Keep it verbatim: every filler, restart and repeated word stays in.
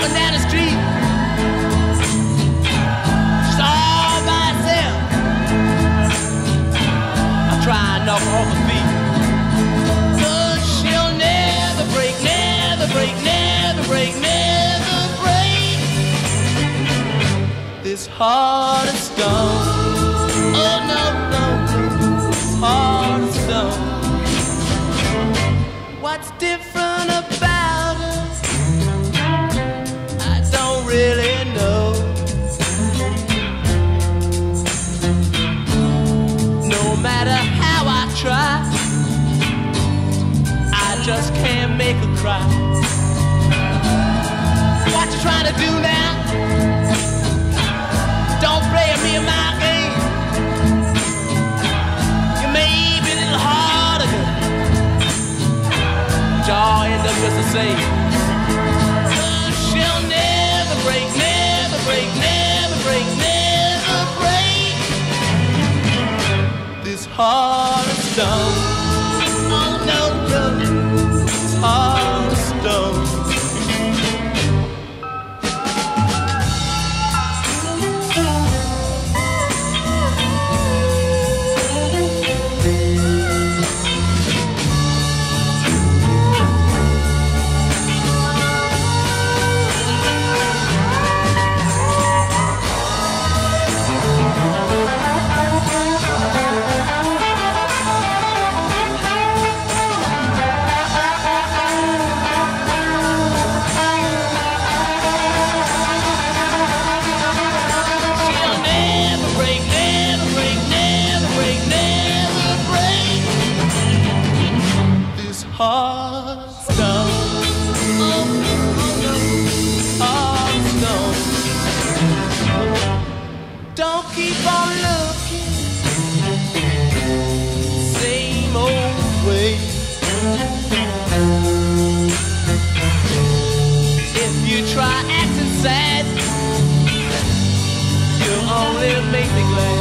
walking down the street, just all by herself. I try and knock her off her feet, but she'll never break, never break, never break, never break this heart of stone. Oh no, no, this heart of stone. What's different about her? I don't really know. No matter how I try, I just can't make her cry. What you trying to do now? Don't play me in my game. You may be a little harder, but y'all end up just the same. But she'll never break, never break, never break, never break this heart of stone. Oh no, no, this heart of stone. Heart stone, oh, oh no, heart stone. Don't keep on looking same old way. If you try acting sad, you'll only make me glad.